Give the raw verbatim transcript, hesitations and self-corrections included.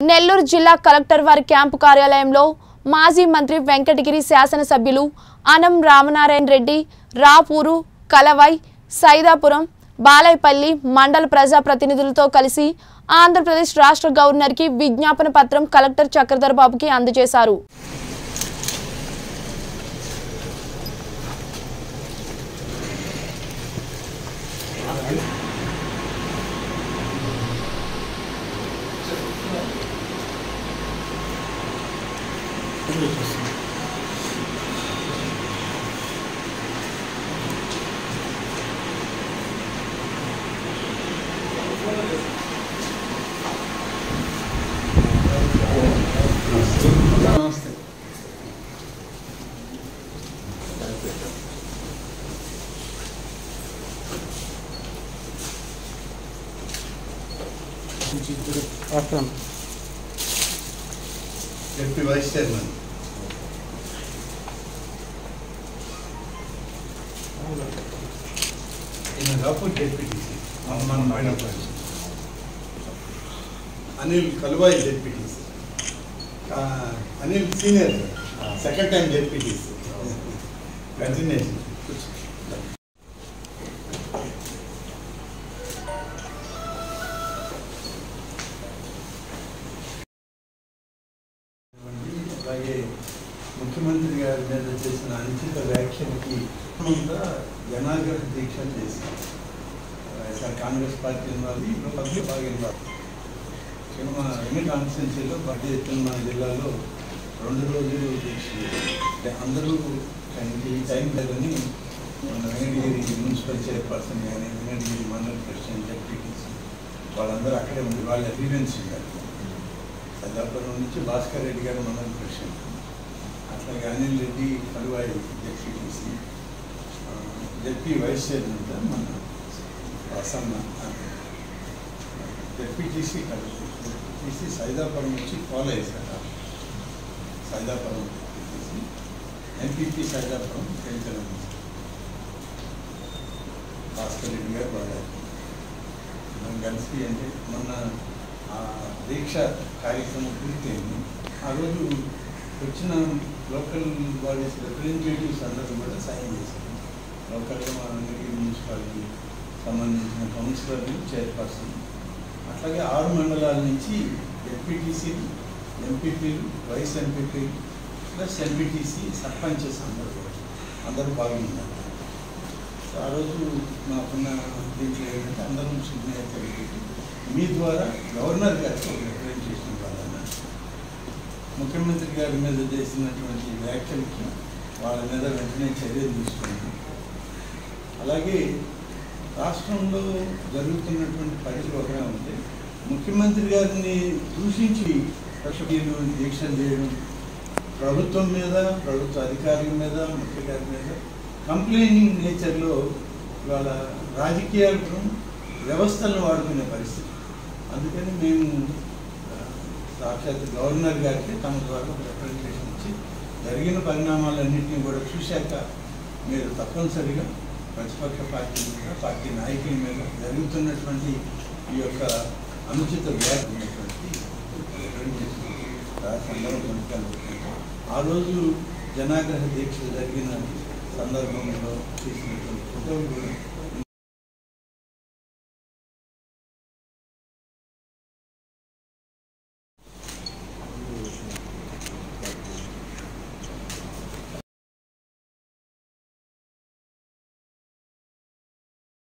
నెల్లూరు జిల్లా కలెక్టర్ వారి క్యాంపు కార్యాలయంలో మాజీ మంత్రి వెంకటగిరి శాసనసభ్యులు అనం రామనారాయణ రెడ్డి, రాపూరు, కలవై, సైదాపురం, బాలైపల్లి మండల ప్రజా ప్రతినిధులతో కలిసి ఆంధ్రప్రదేశ్ రాష్ట్ర గవర్నర్కి విజ్ఞాపన పత్రం కలెక్టర్ చక్రధర్ బాబుకి అందజేశారు. Deputy Vice Chairman. In a Rakhee Deputy, Amman Madam Anil Kalwai Deputy, uh, Anil Senior, second time Deputy. Continuation. అలాగే ముఖ్యమంత్రి గారి మీద చేసిన అంచిత వ్యాఖ్యలకి జనాగ్రహ దీక్ష చేశారు. వైఎస్ఆర్ కాంగ్రెస్ పార్టీ వాళ్ళు పబ్లిక్ బాగా ఇన్వాల్వ్. మన ఎన్ని కాన్స్టిట్యున్సీలో పార్టీ ఎత్తున మన జిల్లాలో రెండు రోజులు దీక్ష అంటే అందరూ ఈ టైం లేదని మన వెంకటగిరి మున్సిపల్ చైర్పర్సన్ కానీ వెంకటగిరి మండల ప్రెసిడెంట్ డెప్యూటీస్ వాళ్ళందరూ అక్కడే ఉంది. వాళ్ళ ఎవిడెన్స్ ఉన్నారు. సైదాపురం నుంచి భాస్కర్ రెడ్డి గారు మండల ప్రెసిడెంట్, అట్లాగే అనిల్ రెడ్డి కలువాయి డెప్యూటీసీ, డెప్యూటీ వైస్ చైర్మన్ మన అసన్న డెప్యూటీసీ కలిపి డెప్యూటీసీ సైదాపురం నుంచి ఫాలో అయ్యారు. సైదాపురం డెప్యూటీసీ ఎంపీపీ సైదాపురం పెంచడం భాస్కర్ రెడ్డి గారు వాడారు. మనం కలిసి అంటే మొన్న దీక్ష కార్యక్రమం పూర్తయింది. ఆ రోజు వచ్చిన లోకల్ బాడీస్ రిప్రజెంటేటివ్స్ అందరూ కూడా సైన్ చేశారు. లోకల్గా మా వెంకటగిరి మున్సిపాలిటీ సంబంధించిన కౌన్సిలర్లు, చైర్పర్సన్, అట్లాగే ఆరు మండలాల నుంచి ఎంపీటీసీలు, ఎంపీపీలు, వైస్ ఎంపీపీలు ప్లస్ ఎంపీటీసీ, సర్పంచెస్ అందరూ కూడా అందరూ పాల్గొన్నారు. ఆ రోజు మాకున్న దీంట్లో ఏంటంటే అందరం సిగ్నేచర్ పెట్టి మీ ద్వారా గవర్నర్ గారికి ఒక రిప్రజెంటేషన్ ఇవ్వాలన్నా, ముఖ్యమంత్రి గారి మీద చేసినటువంటి వ్యాఖ్యలకి వాళ్ళ మీద వెంటనే చర్యలు తీసుకోండి. అలాగే రాష్ట్రంలో జరుగుతున్నటువంటి పరిస్థితి ఒకగా ఉంటే ముఖ్యమంత్రి గారిని దూషించి పక్షులు దీక్షలు చేయడం, ప్రభుత్వం మీద, ప్రభుత్వ అధికారుల మీద, ముఖ్య గారి మీద కంప్లైనింగ్ నేచర్లో వాళ్ళ రాజకీయాలను వ్యవస్థలను వాడుకునే పరిస్థితి. అందుకని మేము సాక్షాత్ గవర్నర్ గారికి తమ ద్వారా ఒక రిప్రజెంటేషన్ ఇచ్చి జరిగిన పరిణామాలన్నింటినీ కూడా చూశాక మీరు తప్పనిసరిగా ప్రతిపక్ష పార్టీ మీద, పార్టీ నాయకుల మీద జరుగుతున్నటువంటి ఈ యొక్క అనుచిత వ్యాఖ్య ఉన్నటువంటి రిప్రజెంటేషన్ సందర్భం. ఆ రోజు జనాగ్రహ దీక్ష జరిగిన సందర్భంలో చేసినటువంటి ఫోటోలు కూడా